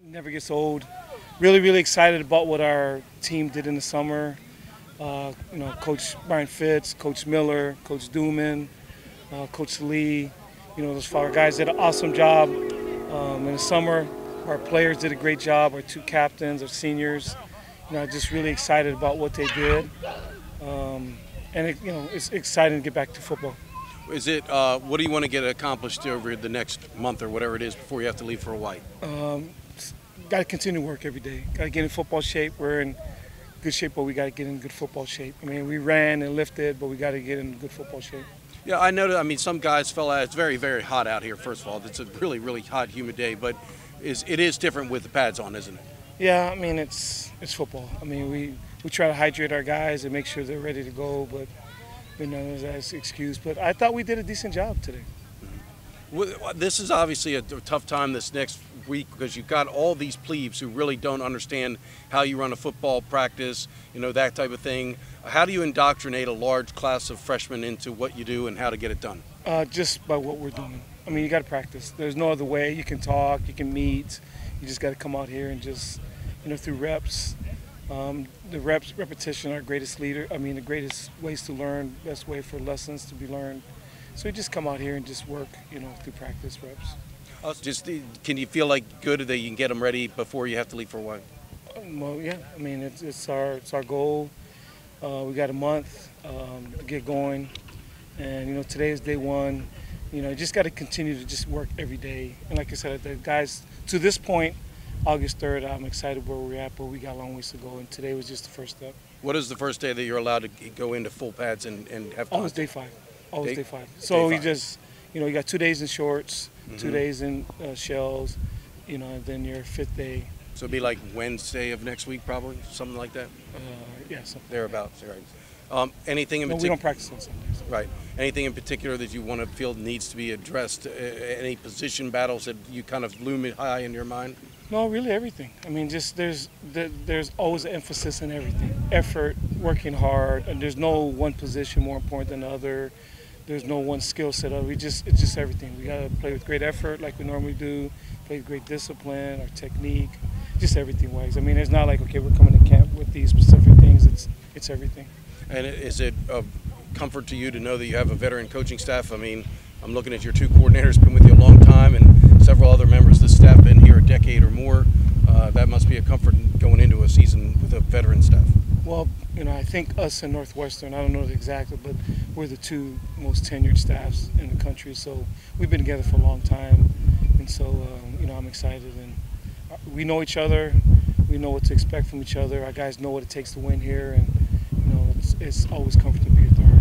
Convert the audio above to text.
Never gets old. Really, really excited about what our team did in the summer. Coach Brian Fitz, Coach Miller, Coach Duman, Coach Lee. Those four guys did an awesome job in the summer. Our players did a great job. Our two captains, our seniors. Just really excited about what they did. It's exciting to get back to football. Is it? What do you want to get accomplished over the next month or whatever it is before you have to leave for Hawaii? Got to continue to work every day. Got to get in football shape. We're in good shape, but we got to get in good football shape. I mean, we ran and lifted, but we got to get in good football shape. Yeah, I know. I mean, some guys fell out. It's very, very hot out here. First of all, it's a really, really hot, humid day, but it is different with the pads on, isn't it? Yeah, I mean, it's football. I mean, we try to hydrate our guys and make sure they're ready to go, but that's an excuse. But I thought we did a decent job today. This is obviously a tough time this next week because you've got all these plebes who really don't understand how you run a football practice, that type of thing. How do you indoctrinate a large class of freshmen into what you do and how to get it done? Just by what we're doing. I mean, you got to practice. There's no other way. You can talk, you can meet. You just got to come out here and just, through reps. The repetition, our greatest leader. I mean, the greatest ways to learn, best way for lessons to be learned. So we just come out here and just work, through practice reps. Can you feel like good that you can get them ready before you have to leave for Hawaii? Well, yeah. I mean, it's our goal. We got a month to get going, and today is day one. Just got to continue to just work every day. And like I said, the guys to this point, August 3rd, I'm excited where we're at, but we got a long ways to go, and today was just the first step. What is the first day that you're allowed to go into full pads and have? Always day 5. Always day 5. So we just, you got 2 days in shorts, 2 days in shells, and then your 5th day. So it'd be like Wednesday of next week, probably, something like that. Yeah, something thereabouts. Right. Anything in particular? We don't practice on Sundays. Right. Anything in particular that you want to feel needs to be addressed? Any position battles that you kind of loom high in your mind? No, really everything. I mean, just there's always an emphasis in everything. Effort, working hard, and there's no one position more important than the other. There's no one skill set. It's just everything. We got to play with great effort like we normally do, play with great discipline, our technique, just everything wise. I mean, it's not like, okay, we're coming to camp with these specific things. It's everything. And is it a comfort to you to know that you have a veteran coaching staff? I mean, I'm looking at your 2 coordinators, been with you a long time, and several other members of the staff been here a decade or more. That must be a comfort going into a season with a veteran staff. Well, I think us and Northwestern, I don't know the exact, but we're the 2 most tenured staffs in the country. So we've been together for a long time, and so I'm excited. And we know each other. We know what to expect from each other. Our guys know what it takes to win here, and it's always comfortable to be at the